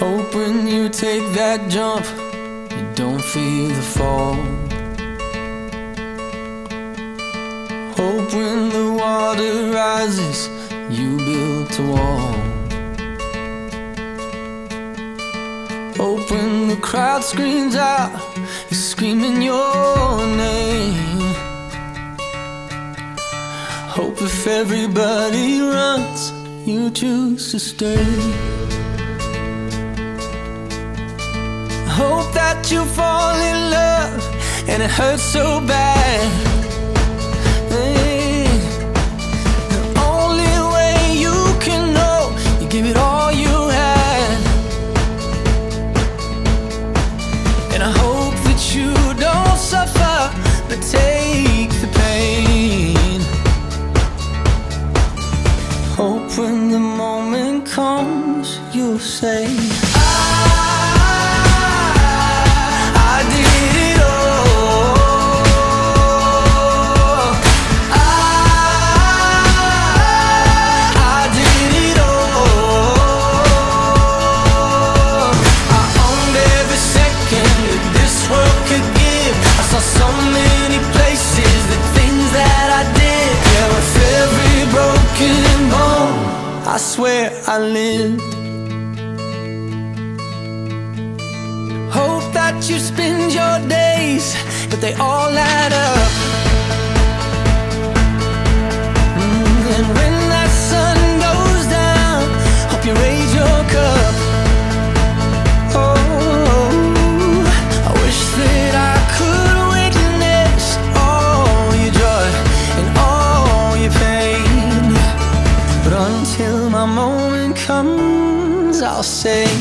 Hope when you take that jump, you don't feel the fall. Hope when the water rises, you built a wall. Hope when the crowd screams out, you're screaming your name. Hope if everybody runs, you choose to stay. Hope that you fall in love and it hurts so bad. Hey, the only way you can know, you give it all you had. And I hope that you don't suffer, but take the pain. Hope when the moment comes, you'll say, I did it all. I did it all. I owned every second that this world could give. I saw so many places, the things that I did. Yeah, with every broken bone, I swear I lived. Hope that you spend your days, but they all add up. And when that sun goes down, hope you raise your cup. Oh, I wish that I could witness all your joy and all your pain. But until my moment comes, I'll say,